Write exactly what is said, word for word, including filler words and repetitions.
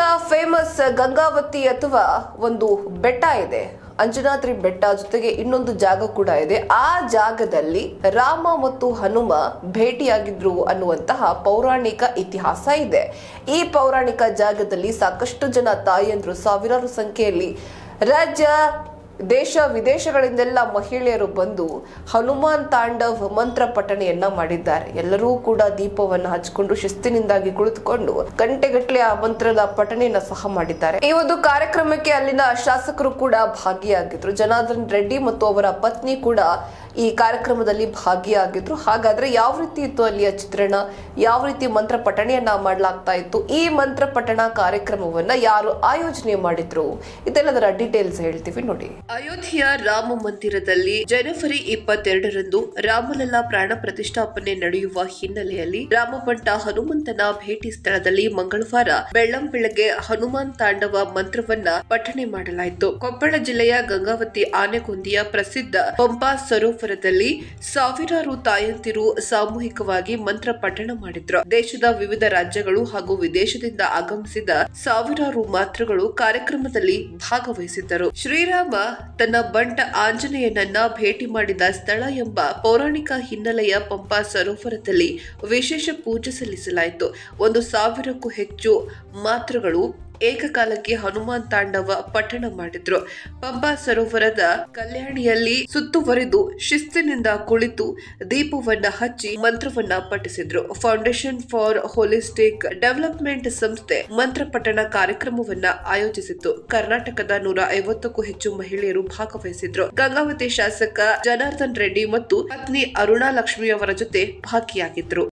ಕರ್ನಾಟಕದ ಫೇಮಸ್ ಗಂಗಾವತಿ ಅಥವಾ ಒಂದು ಬೆಟ್ಟ ಇದೆ, ಅಂಜನಾದ್ರಿ ಬೆಟ್ಟ. ಜೊತೆಗೆ ಇನ್ನೊಂದು ಜಾಗ ಕೂಡ ಇದೆ. ಆ ಜಾಗದಲ್ಲಿ ರಾಮ ಮತ್ತು ಹನುಮ ಭೇಟಿಯಾಗಿದ್ರು ಅನ್ನುವಂತಹ ಪೌರಾಣಿಕ ಇತಿಹಾಸ ಇದೆ. ಈ ಪೌರಾಣಿಕ ಜಾಗದಲ್ಲಿ ಸಾಕಷ್ಟು ಜನ ತಾಯಂದ್ರು ಸಾವಿರಾರು ಸಂಖ್ಯೆಯಲ್ಲಿ ರಾಜ್ಯ ದೇಶ ವಿದೇಶಗಳಿಂದೆಲ್ಲ ಮಹಿಳೆಯರು ಬಂದು ಹನುಮಾನ್ ತಾಂಡವ್ ಮಂತ್ರ ಪಠಣೆಯನ್ನ ಮಾಡಿದ್ದಾರೆ. ಎಲ್ಲರೂ ಕೂಡ ದೀಪವನ್ನು ಹಚ್ಚಿಕೊಂಡು ಶಿಸ್ತಿನಿಂದಾಗಿ ಕುಳಿತುಕೊಂಡು ಗಂಟೆಗಟ್ಟಲೆ ಆ ಮಂತ್ರದ ಪಠಣೆಯನ್ನ ಸಹ ಮಾಡಿದ್ದಾರೆ. ಈ ಒಂದು ಕಾರ್ಯಕ್ರಮಕ್ಕೆ ಅಲ್ಲಿನ ಶಾಸಕರು ಕೂಡ ಭಾಗಿಯಾಗಿದ್ರು. ಜನಾರ್ದನ್ ರೆಡ್ಡಿ ಮತ್ತು ಅವರ ಪತ್ನಿ ಕೂಡ ಈ ಕಾರ್ಯಕ್ರಮದಲ್ಲಿ ಭಾಗಿಯಾಗಿದ್ರು. ಹಾಗಾದ್ರೆ ಯಾವ ರೀತಿ ಇತ್ತು ಅಲ್ಲಿಯ ಚಿತ್ರಣ, ಯಾವ ರೀತಿ ಮಂತ್ರ ಪಠಣೆಯನ್ನ ಮಾಡಲಾಗ್ತಾ ಇತ್ತು, ಈ ಮಂತ್ರ ಪಠಣ ಕಾರ್ಯಕ್ರಮವನ್ನ ಯಾರು ಆಯೋಜನೆ ಮಾಡಿದ್ರು, ಇದೆಲ್ಲದರ ಡೀಟೇಲ್ಸ್ ಹೇಳ್ತೀವಿ ನೋಡಿ. ಅಯೋಧ್ಯೆಯ ರಾಮ ಮಂದಿರದಲ್ಲಿ ಜನವರಿ ಇಪ್ಪತ್ತೆರಡರಂದು ರಾಮಲಲ್ಲಾ ಪ್ರಾಣ ಪ್ರತಿಷ್ಠಾಪನೆ ನಡೆಯುವ ಹಿನ್ನೆಲೆಯಲ್ಲಿ ರಾಮಪಂಟ ಹನುಮಂತನ ಭೇಟಿ ಸ್ಥಳದಲ್ಲಿ ಮಂಗಳವಾರ ಬೆಳ್ಳಂಬೆಳಗ್ಗೆ ಹನುಮಾನ್ ತಾಂಡವ ಮಂತ್ರವನ್ನ ಪಠಣೆ ಮಾಡಲಾಯಿತು. ಕೊಪ್ಪಳ ಜಿಲ್ಲೆಯ ಗಂಗಾವತಿ ಆನೆಗೊಂದಿಯ ಪ್ರಸಿದ್ಧ ಪಂಪಾ ಸರೋವರದಲ್ಲಿ ಸಾವಿರಾರು ತಾಯಂತಿರು ಸಾಮೂಹಿಕವಾಗಿ ಮಂತ್ರ ಪಠಣ ಮಾಡಿದ್ರು. ದೇಶದ ವಿವಿಧ ರಾಜ್ಯಗಳು ಹಾಗೂ ವಿದೇಶದಿಂದ ಆಗಮಿಸಿದ ಸಾವಿರಾರು ಮಾತೃಗಳು ಕಾರ್ಯಕ್ರಮದಲ್ಲಿ ಭಾಗವಹಿಸಿದ್ದರು. ಶ್ರೀರಾಮ ತನ್ನ ಬಂಟ ಆಂಜನೇಯನನ್ನ ಭೇಟಿ ಮಾಡಿದ ಸ್ಥಳ ಎಂಬ ಪೌರಾಣಿಕ ಹಿನ್ನೆಲೆಯ ಪಂಪಾ ಸರೋವರದಲ್ಲಿ ವಿಶೇಷ ಪೂಜೆ ಸಲ್ಲಿಸಲಾಯಿತು. ಒಂದು ಸಾವಿರಕ್ಕೂ ಹೆಚ್ಚು ಮಾತೃಗಳು ಏಕಕಾಲಕ್ಕೆ ಹನುಮಾನ್ ತಾಂಡವ ಪಠಣ ಮಾಡಿದ್ರು. ಪಂಪಾ ಸರೋವರದ ಕಲ್ಯಾಣಿಯಲ್ಲಿ ಸುತ್ತುವರಿದು ಶಿಸ್ತಿನಿಂದ ಕುಳಿತು ದೀಪವನ್ನ ಹಚ್ಚಿ ಮಂತ್ರವನ್ನ ಪಠಿಸಿದ್ರು. ಫೌಂಡೇಶನ್ ಫಾರ್ ಹೋಲಿಸ್ಟಿಕ್ ಡೆವಲಪ್ಮೆಂಟ್ ಸಂಸ್ಥೆ ಮಂತ್ರ ಪಠಣ ಕಾರ್ಯಕ್ರಮವನ್ನ ಆಯೋಜಿಸಿತ್ತು. ಕರ್ನಾಟಕದ ನೂರ ಐವತ್ತಕ್ಕೂ ಹೆಚ್ಚು ಮಹಿಳೆಯರು ಭಾಗವಹಿಸಿದ್ರು. ಗಂಗಾವತಿ ಶಾಸಕ ಜನಾರ್ದನ್ ರೆಡ್ಡಿ ಮತ್ತು ಪತ್ನಿ ಅರುಣಾ ಲಕ್ಷ್ಮಿ ಅವರ ಜೊತೆ ಭಾಗಿಯಾಗಿದ್ರು.